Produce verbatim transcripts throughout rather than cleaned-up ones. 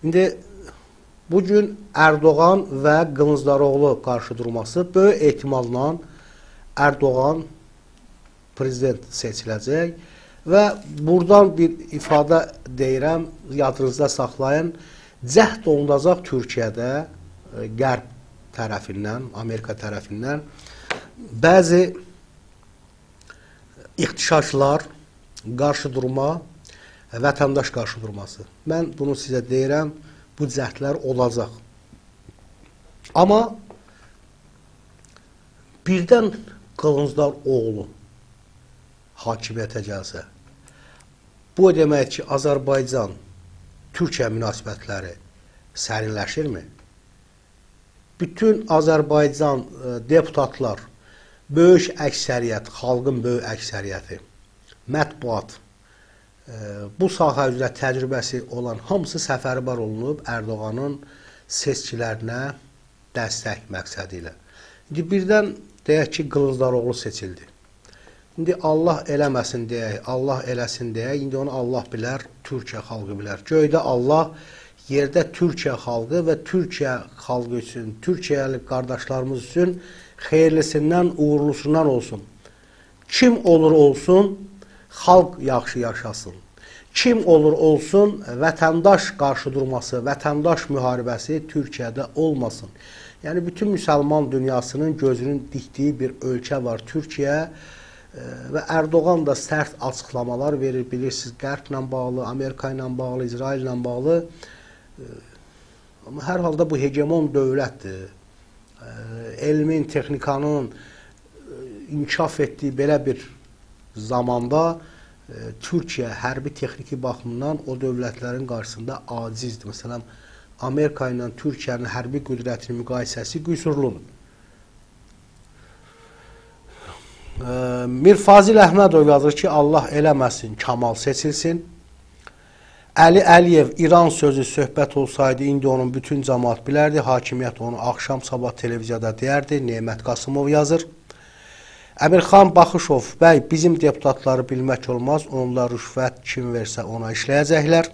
İndi bugün Erdoğan və Qılıncdaroğlu qarşı durması böyük ehtimalla Erdoğan prezident seçiləcək və buradan bir ifadə deyirəm, yadınızda saxlayın, cəhd olunacaq Türkiyədə Qərb tərəfindən, Amerika tərəfindən bəzi ixtişaşlar, qarşı durma, vətəndaş qarşı durması. Mən bunu sizə deyirəm, bu cəhdlər olacaq. Amma birdən Qılıncdaroğlu hakimiyyətə gəlsə, bu demək ki, Azərbaycan-Türkiyə münasibətləri sərinləşirmi? Bütün Azərbaycan deputatlar, böyük əksəriyyət, xalqın böyük əksəriyyəti, mətbuat, bu sahə üzrə təcrübəsi olan hamısı səfərbər olunub Erdoğanın seçkilərinə dəstək məqsədi ilə. İndi birdən deyək ki, Qılıncdaroğlu seçildi. İndi Allah eləməsin deyək, Allah eləsin deyək, indi onu Allah bilər, Türkiyə xalqı bilər. Göydə Allah, yerdə Türkiyə xalqı və Türkiyə xalqı üçün, Türkiyəli qardaşlarımız üçün xeyirlisindən, uğurlusundan olsun. Kim olur olsun, xalq yaxşı yaşasın. Kim olur olsun, vətəndaş qarşı durması, vətəndaş müharibəsi Türkiyədə olmasın. Yəni, bütün müsəlman dünyasının gözünün dikdiyi bir ölkə var Türkiyə və Erdoğan da sərt açıqlamalar verir, bilirsiniz, Qərblə bağlı, Amerika ilə bağlı, İsrail ilə bağlı. Amma hər halda bu hegemon dövlətdir. Elmin, texnikanın inkişaf etdiyi belə bir zamanda Türkiyə hərbi texniki baxımından o dövlətlərin qarşısında acizdir. Məsələn, Amerika ilə Türkiyənin hərbi qüdrətinin müqayisəsi qüsurludur. Mir Fazil Əhmədov yazır ki, Allah eləməsin, Kamal seçilsin. Əli Əliyev, İran sözü söhbət olsaydı, indi onun bütün cəmaat bilərdi, hakimiyyət onu axşam sabah televiziyada deyərdi, Nemət Qasımov yazır. Əmirxan Baxışov, bəy, bizim deputatları bilmək olmaz, onlar rüşvət kim versə ona işləyəcəklər.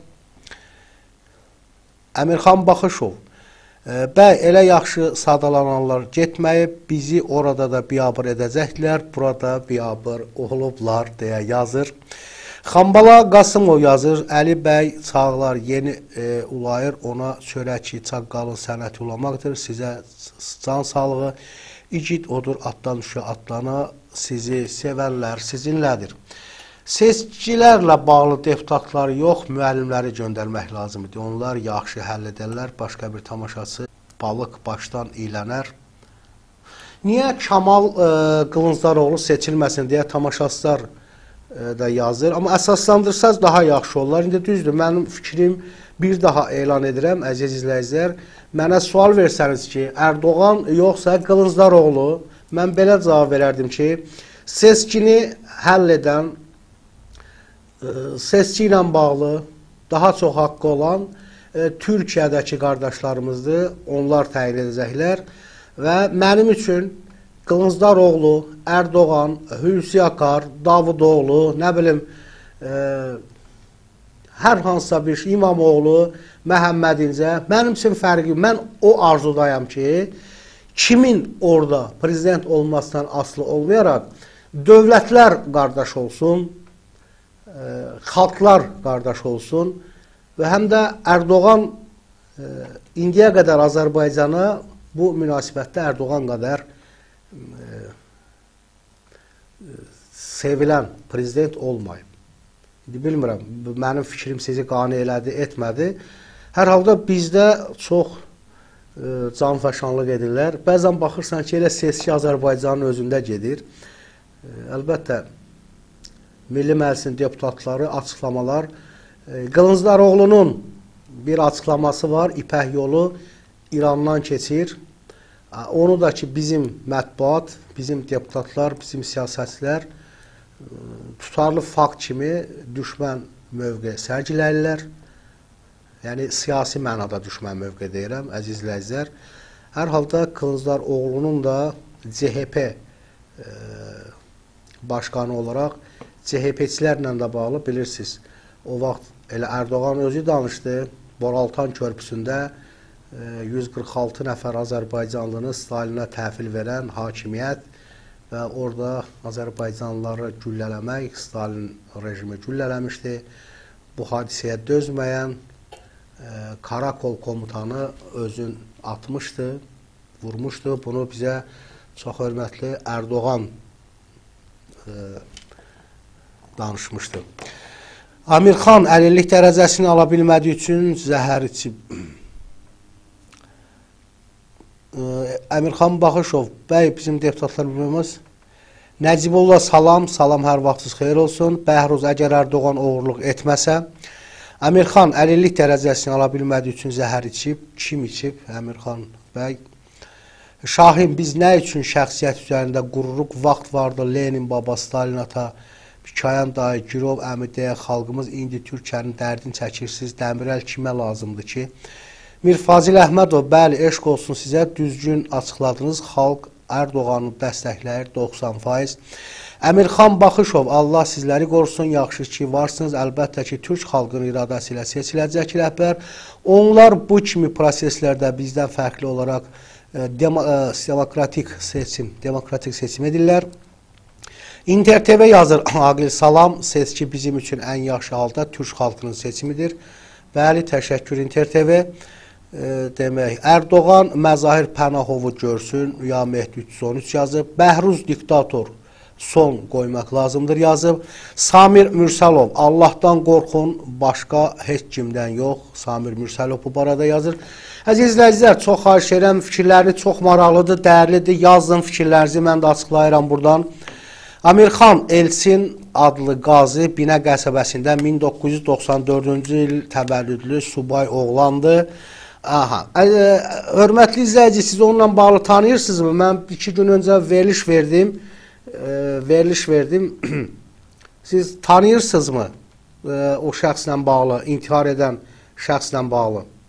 Əmirxan Baxışov, bəy, elə yaxşı sadalananlar getməyib, bizi orada da biabır edəcəklər, burada biabır olublar, deyə yazır. Xambala Qasımov yazır, Əli bəy, çağlar yeni e, ulayır, ona söylə ki, çaqqalın sənəti ulamaqdır, sizə can sağlığı, İgid odur, atdan düşə atlana, sizi sevənlər sizinlədir. Seçkilərlə bağlı deputatları yox, müəllimləri göndərmək lazımdır. Onlar yaxşı həll edərlər, başqa bir tamaşaçı balıq başdan iylənər. Niyə Kamal e, Qılıncdaroğlu seçilməsin deyə tamaşaçılar e, da yazır. Amma əsaslandırsanız daha yaxşı olar. İndi düzdür, mənim fikrim bir daha elan edirəm, əziz izləyicilər. Mənə sual versəniz ki, Erdoğan yoxsa Qılıncdaroğlu, mən belə cavab verərdim ki, seçkini həll edən, seçki ilə bağlı daha çox haqqı olan e, Türkiyədəki qardaşlarımızdır, onlar təyin edəcəklər və mənim üçün Qılıncdaroğlu, Erdoğan, Hulusi Akar, Davutoğlu, nə bilim, e, hər hansısa bir şey, İmamoğlu, Məhəmməd İncə, mənim üçün fərqi, mən o arzudayam ki, kimin orada prezident olmasından asılı olmayaraq, dövlətlər qardaş olsun, e, xalqlar qardaş olsun və həm də Erdoğan e, indiyə qədər Azərbaycana bu münasibətdə Erdoğan qədər e, sevilən prezident olmayıb. İndi bilmirəm, mənim fikrim sizi qane elədi, etmədi. Hər halda bizdə çox e, canfəşanlıq edirlər. Bəzən baxırsan ki, elə seçki Azərbaycanın özündə gedir. E, əlbəttə, Milli Məclisin deputatları, açıqlamalar. E, Qılıncdaroğlu'nun bir açıqlaması var, İpək yolu İrandan keçir. E, onu da ki, bizim mətbuat, bizim deputatlar, bizim siyasətçilər tutarlı fakt kimi düşmən mövqe sərgiləyirlər. Yəni, siyasi mənada düşmən mövqe deyirəm, əziz izləyicilər. Hər halda Qılıncdaroğlu'nun da C H P e, başqanı olaraq C H P-çilərlə də bağlı bilirsiniz. O vaxt elə Erdoğan özü danışdı. Boraltan körpüsündə yüz qırx altı nəfər Azərbaycanlını Stalinə təhvil verən hakimiyyət və orada Azərbaycanlıları güllələmək, Stalin rejimi güllələmişdi. Bu hadisəyə dözməyən Karakol komutanı özün atmışdı, vurmuşdu. Bunu bizə çox hörmətli Erdoğan danışmışdı. Amirxan əlillik dərəcəsini ala bilmədiyi üçün zəhər içib. Əmirxan Baxışov, bəy bizim deputatlar bilmemiz. Nəcibullah salam, salam hər vaxtınız xeyir olsun. Bəhruz, əgər Erdoğan oğurluq etməsə, Əmirxan əlillik dərəcəsini ala bilmədiyi üçün zəhər içib. Kim içib? Əmirxan bəy. Şahin, biz nə üçün şəxsiyyət üzərində qururuq? Vaxt vardı, Lenin baba, Stalin ata, Pikayan dayı, Girov əmi deyə xalqımız indi Türkiyənin dərdini çəkirsiniz. Dəmirəl kimə lazımdır ki? Mir Fazil Əhmədov, bəli, eşq olsun sizə, düzgün açıqladınız. Xalq Erdoğanı dəstəkləyir doxsan faiz. Əmirxan Baxışov, Allah sizləri qorusun, yaxşı ki varsınız. Əlbəttə ki, Türk xalqının iradəsi ilə seçiləcək rəhbər. Onlar bu kimi proseslərdə bizdən fərqli olaraq dem demokratik seçim, demokratik seçim edirlər. İnter T V yazır, Aqil salam, seçki bizim üçün ən yaxşı halda Türk xalqının seçimidir. Bəli, təşəkkür İnter T V. E, demək, Erdoğan Məzahir Pənahovu görsün, ya Mehdi üç yüz on üç yazıb. Bəhruz diktator son qoymaq lazımdır yazıb. Samir Mürsəlov, Allahdan qorxun, başqa heç kimdən yox. Samir Mürsəlov bu barada yazır. Əziz izləyicilər, çox xahiş edirəm, fikirləri çox maraqlıdır, dəyərlidir. Yazın fikirlərinizi, mən də açıqlayıram buradan. Amirxan Elçin adlı qazi Binə qəsəbəsində min doqquz yüz doxsan dördüncü il təvəllüdlü subay oğlandı. Aha. Hörmətli izləyici, siz onunla bağlı tanıyırsınızmı? Mən iki gün öncə veriliş verdim. E, veriliş verdim. Siz tanıyırsınızmı? E, o şəxslə bağlı, intihar edən şəxslə bağlı.